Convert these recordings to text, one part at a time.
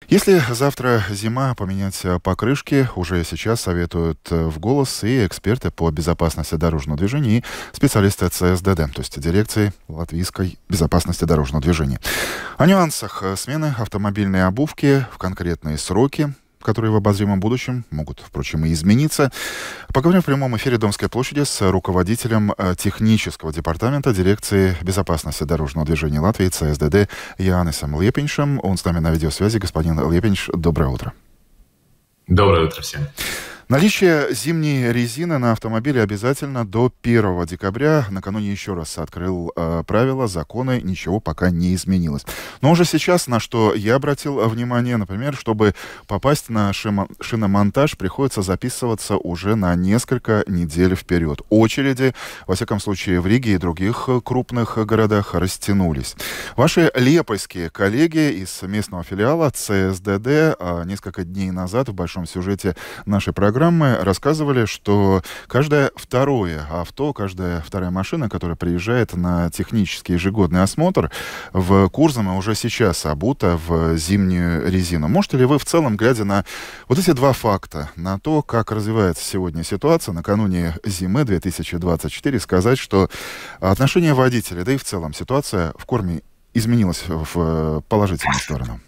Если завтра зима, поменять покрышки уже сейчас советуют в голос и эксперты по безопасности дорожного движения, и специалисты ЦСДД, то есть дирекции Латвийской безопасности дорожного движения. О нюансах смены автомобильной обувки в конкретные сроки, которые в обозримом будущем могут, впрочем, и измениться. Поговорим в прямом эфире Домской площади с руководителем технического департамента дирекции безопасности дорожного движения Латвии ЦСДД Янисом Лепиншем. Он с нами на видеосвязи. Господин Лепинш, доброе утро. Доброе утро всем. Наличие зимней резины на автомобиле обязательно до 1 декабря. Накануне еще раз открыл правила, законы, ничего пока не изменилось. Но уже сейчас, на что я обратил внимание, например, чтобы попасть на шиномонтаж, приходится записываться уже на несколько недель вперед. Очереди, во всяком случае, в Риге и других крупных городах растянулись. Ваши лепойские коллеги из местного филиала ЦСДД несколько дней назад в большом сюжете нашей программы рассказывали, что каждое второе авто, каждая вторая машина, которая приезжает на технический ежегодный осмотр в Курзаме, уже сейчас обута в зимнюю резину. Можете ли вы в целом, глядя на вот эти два факта, на то, как развивается сегодня ситуация накануне зимы 2024, сказать, что отношение водителей, да и в целом ситуация в корне изменилась в положительную сторону?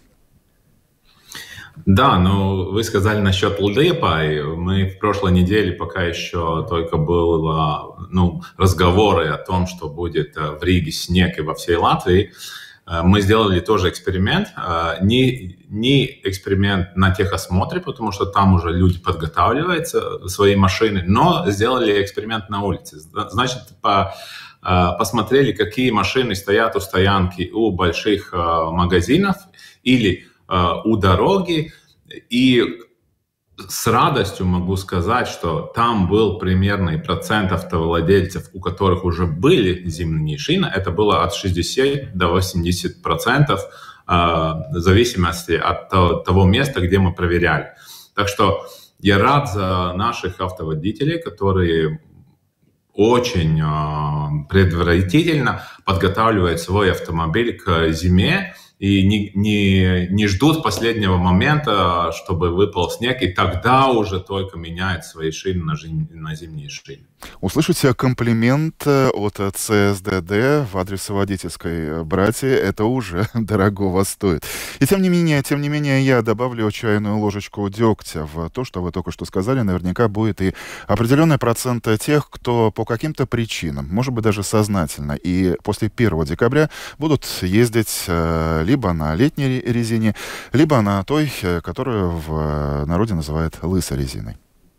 Да, ну вы сказали насчет Лдепай. Мы в прошлой неделе, пока еще только были разговоры о том, что будет в Риге снег и во всей Латвии, мы сделали тоже эксперимент. Не эксперимент на техосмотре, потому что там уже люди подготавливаются свои машины, но сделали эксперимент на улице. Значит, посмотрели, какие машины стоят у стоянки у больших магазинов или у дороги, и с радостью могу сказать, что там был примерный процент автовладельцев, у которых уже были зимние шины. Это было от 60 до 80%, в зависимости от того места, где мы проверяли. Так что я рад за наших автоводителей, которые очень предварительно подготавливают свой автомобиль к зиме, и не ждут последнего момента, чтобы выпал снег, и тогда уже только меняют свои шины на зимние шины. Услышать комплимент от ЦСДД в адрес водительской братьи, это уже дорогого стоит. И тем не менее, я добавлю чайную ложечку дегтя в то, что вы только что сказали. Наверняка будет и определенный процент тех, кто по каким-то причинам, может быть, даже сознательно, и после 1 декабря будут ездить либо на летней резине, либо на той, которую в народе называют лысой резиной.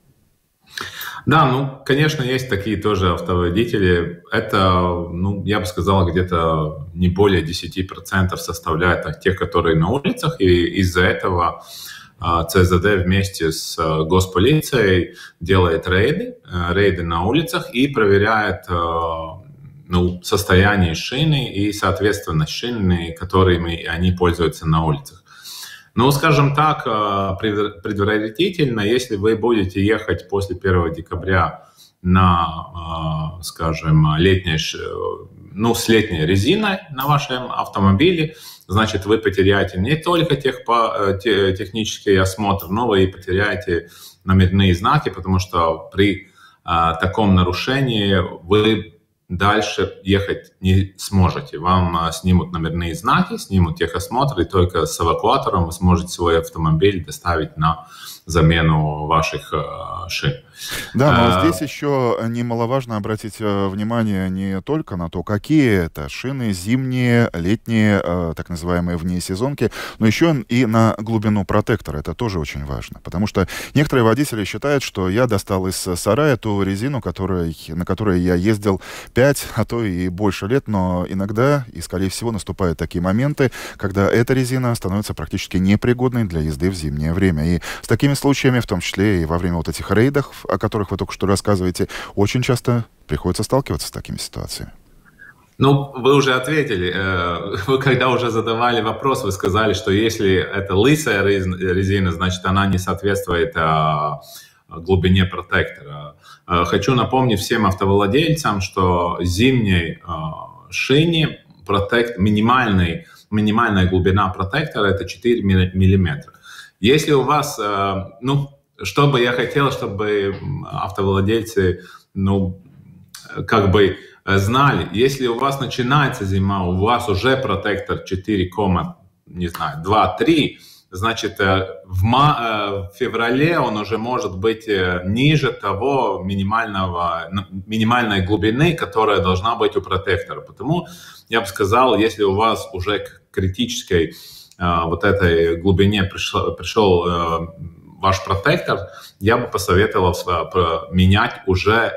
Да, конечно, есть такие тоже автоводители. Это, я бы сказал, где-то не более 10% составляет тех, которые на улицах. И из-за этого ЦСДД вместе с госполицией делает рейды на улицах и проверяет состояние шины и, соответственно, шины, которыми они пользуются на улицах. Скажем так, предварительно, если вы будете ехать после 1 декабря на, скажем, с летней резиной на вашем автомобиле, значит, вы потеряете не только технический осмотр, но вы и потеряете номерные знаки, потому что при таком нарушении вы дальше ехать не сможете. Вам снимут номерные знаки, снимут техосмотр, и только с эвакуатором вы сможете свой автомобиль доставить на замену ваших шин. Да, но здесь еще немаловажно обратить внимание не только на то, какие это шины, зимние, летние, так называемые внесезонки, но еще и на глубину протектора. Это тоже очень важно, потому что некоторые водители считают, что я достал из сарая ту резину, на которой я ездил 5, а то и больше лет, но иногда, и скорее всего, наступают такие моменты, когда эта резина становится практически непригодной для езды в зимнее время. И с такими случаями, в том числе и во время вот этих рейдов, о которых вы только что рассказываете, очень часто приходится сталкиваться с такими ситуациями. Вы уже ответили. Вы когда уже задавали вопрос, вы сказали, что если это лысая резина, значит, она не соответствует глубине протектора. Хочу напомнить всем автовладельцам, что зимней шине минимальный минимальная глубина протектора это 4 миллиметра. Если у вас, что бы я хотел, чтобы автовладельцы, как бы знали, если у вас начинается зима, у вас уже протектор 4,2-3, значит, в феврале он уже может быть ниже того минимальной глубины, которая должна быть у протектора. Потому я бы сказал, если у вас уже к критической вот этой глубине пришел ваш протектор, я бы посоветовал менять уже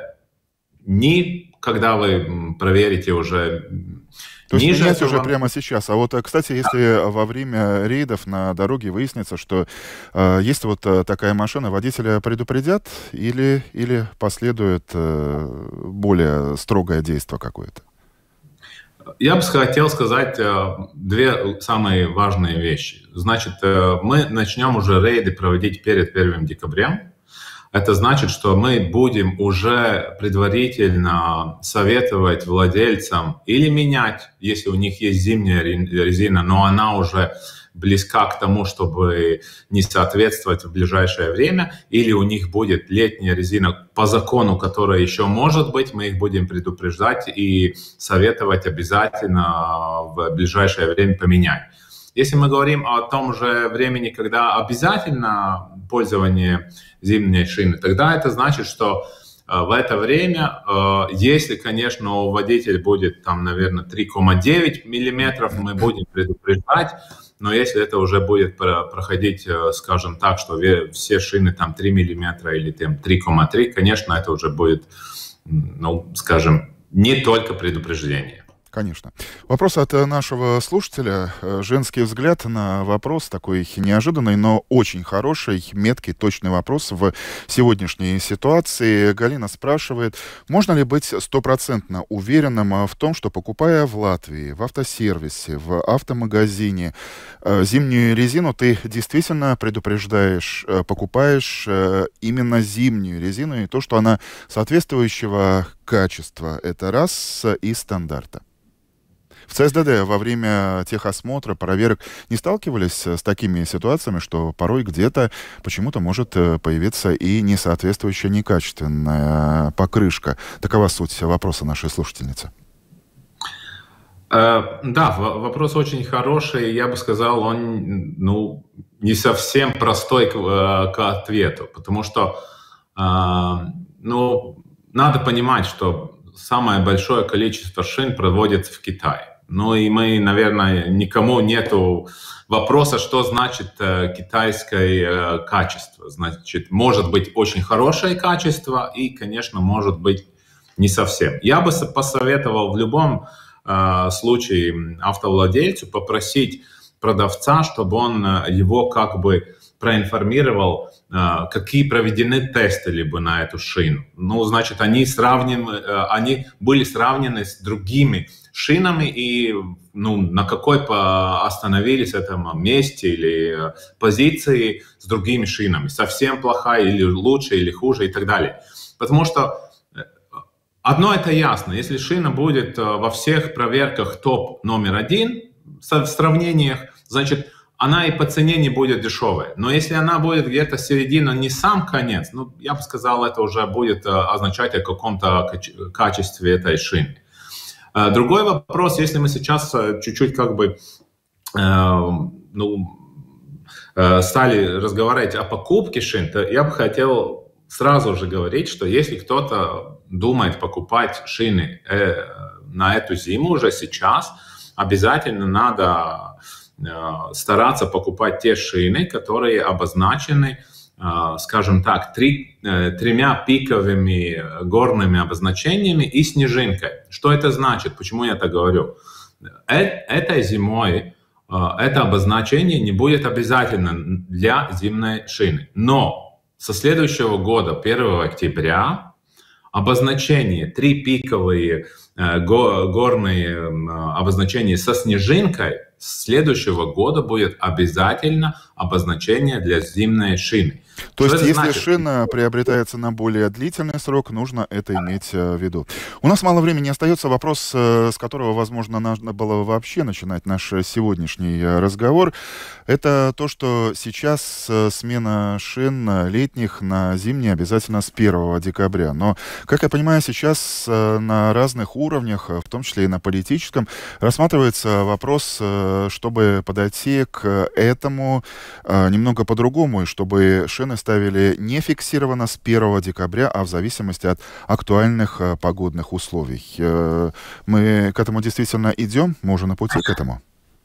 не когда вы проверите уже То есть ниже менять этого. уже прямо сейчас. А вот, кстати, если во время рейдов на дороге выяснится, что есть вот такая машина, водителя предупредят или последует более строгое действие какое-то? Я бы хотел сказать две самые важные вещи. Значит, мы начнем уже рейды проводить перед 1 декабря. Это значит, что мы будем уже предварительно советовать владельцам или менять, если у них есть зимняя резина, но она уже близка к тому, чтобы не соответствовать в ближайшее время, или у них будет летняя резина по закону, которая еще может быть, мы их будем предупреждать и советовать обязательно в ближайшее время поменять. Если мы говорим о том же времени, когда обязательно пользование зимней шины, тогда это значит, что в это время, если, конечно, у водителя будет там, наверное, 3,9 миллиметров, мы будем предупреждать, но если это уже будет проходить, скажем так, что все шины там 3 миллиметра или там 3,3, конечно, это уже будет, скажем, не только предупреждение. Конечно. Вопрос от нашего слушателя. Женский взгляд на вопрос, такой неожиданный, но очень хороший, меткий, точный вопрос в сегодняшней ситуации. Галина спрашивает, можно ли быть стопроцентно уверенным в том, что, покупая в Латвии, в автосервисе, в автомагазине зимнюю резину, ты действительно предупреждаешь, покупаешь именно зимнюю резину и то, что она соответствующего качества. Это раз, и стандарта. В ЦСДД во время техосмотра, проверок не сталкивались с такими ситуациями, что порой где-то почему-то может появиться и несоответствующая, некачественная покрышка? Такова суть вопроса нашей слушательницы. Да, вопрос очень хороший. Я бы сказал, он не совсем простой к ответу, потому что надо понимать, что самое большое количество шин проводится в Китае. И мы, наверное, никому нету вопроса, что значит китайское качество. Значит, может быть очень хорошее качество и, конечно, может быть не совсем. Я бы посоветовал в любом случае автовладельцу попросить продавца, чтобы он его как бы проинформировал, какие проведены тесты либо на эту шину. Значит, они были сравнены с другими шинами и на какой остановились этом месте или позиции с другими шинами. Совсем плохая или лучше, или хуже и так далее. Потому что одно это ясно. Если шина будет во всех проверках топ номер 1 в сравнениях, значит, она и по цене не будет дешевая. Но если она будет где-то середина, не сам конец, я бы сказал, это уже будет означать о каком-то качестве этой шины. Другой вопрос, если мы сейчас чуть-чуть стали разговаривать о покупке шин, то я бы хотел сразу же говорить, что если кто-то думает покупать шины на эту зиму уже сейчас, обязательно надо стараться покупать те шины, которые обозначены, скажем так, тремя пиковыми горными обозначениями и снежинкой. Что это значит? Почему я так говорю? Этой зимой это обозначение не будет обязательно для зимней шины. Но со следующего года, 1 октября, обозначение, 3 пиковые горные обозначения со снежинкой с следующего года будет обязательно обозначение для зимней шины. То есть, если шина приобретается на более длительный срок, нужно это иметь в виду. У нас мало времени остается. Вопрос, с которого, возможно, нужно было вообще начинать наш сегодняшний разговор, это то, что сейчас смена шин летних на зимние обязательно с 1 декабря. Но, как я понимаю, сейчас на разных уровнях, в том числе и на политическом, рассматривается вопрос, чтобы подойти к этому немного по-другому, и чтобы шины ставили не фиксированно с 1 декабря, а в зависимости от актуальных погодных условий. Мы к этому действительно идем? Мы уже на пути к этому?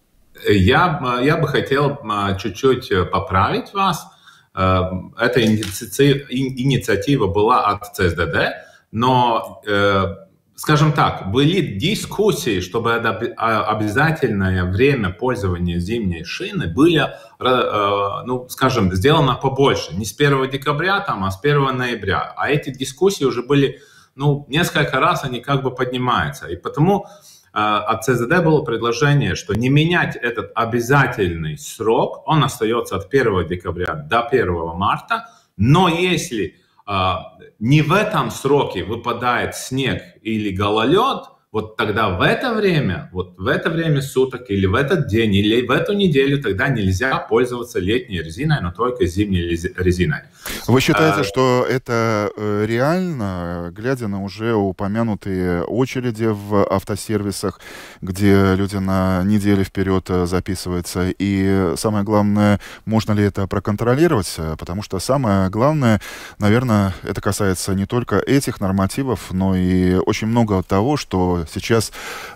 Я бы хотел чуть-чуть поправить вас. Эта инициатива была от ЦСДД, но, скажем так, были дискуссии, чтобы обязательное время пользования зимней шины было, скажем, сделано побольше. Не с 1 декабря, а с 1 ноября. А эти дискуссии уже были, несколько раз они как бы поднимаются. И потому от ЦСДД было предложение, что не менять этот обязательный срок, он остается от 1 декабря до 1 марта, но если не в этом сроке выпадает снег или гололед, вот тогда в это время суток или в этот день или в эту неделю тогда нельзя пользоваться летней резиной, но только зимней резиной. Вы считаете, что это реально, глядя на уже упомянутые очереди в автосервисах, где люди на неделю вперед записываются, и самое главное, можно ли это проконтролировать, потому что самое главное, наверное, это касается не только этих нормативов, но и очень много того, что сейчас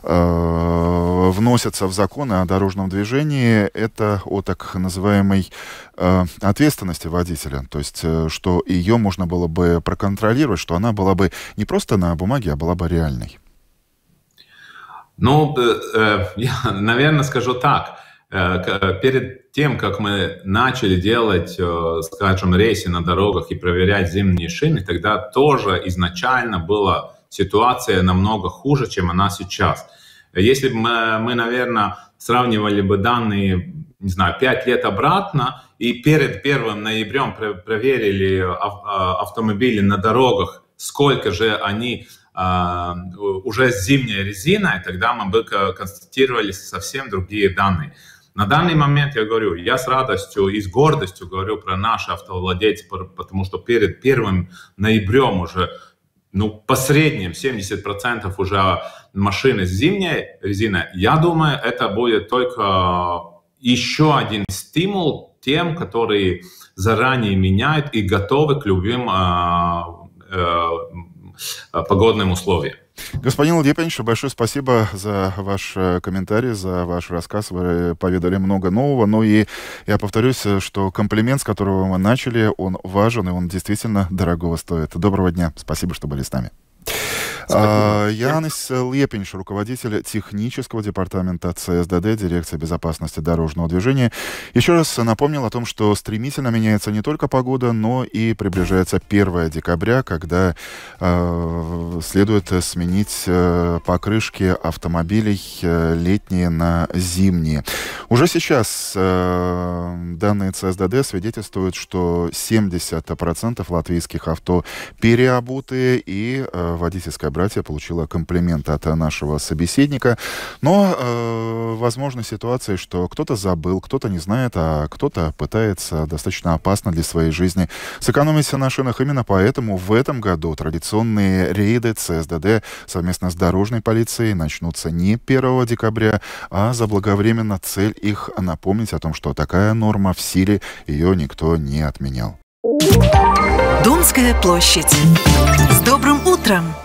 вносятся в законы о дорожном движении, это о так называемой ответственности водителя. То есть, что ее можно было бы проконтролировать, что она была бы не просто на бумаге, а была бы реальной. Я, наверное, скажу так. Перед тем, как мы начали делать, скажем, рейсы на дорогах и проверять зимние шины, тогда тоже изначально была ситуация намного хуже, чем она сейчас. Если бы мы, наверное, сравнивали бы данные, 5 лет обратно, и перед 1 ноябрем проверили автомобили на дорогах, сколько же они уже с зимней резиной, тогда мы бы констатировали совсем другие данные. На данный момент я говорю, я с радостью и с гордостью говорю про наши автовладельцы, потому что перед 1 ноябрем уже по средним 70% уже машины с зимней резиной. Я думаю, это будет только еще один стимул тем, которые заранее меняют и готовы к любым погодным условиям. Господин Лапинш, большое спасибо за ваш комментарий, за ваш рассказ. Вы поведали много нового. Ну и я повторюсь, что комплимент, с которого мы начали, он важен и он действительно дорогого стоит. Доброго дня. Спасибо, что были с нами. Jānis Liepiņš, руководитель технического департамента ЦСДД, дирекция безопасности дорожного движения, еще раз напомнил о том, что стремительно меняется не только погода, но и приближается 1 декабря, когда следует сменить покрышки автомобилей летние на зимние. Уже сейчас данные ЦСДД свидетельствуют, что 70% латвийских авто переобутые, и водительская братья получила комплимент от нашего собеседника. Но возможна ситуация, что кто-то забыл, кто-то не знает, а кто-то пытается достаточно опасно для своей жизни сэкономить на шинах. Именно поэтому в этом году традиционные рейды ЦСДД совместно с дорожной полицией начнутся не 1 декабря, а заблаговременно. Цель их напомнить о том, что такая норма в силе, ее никто не отменял. Домская площадь. С добрым утром!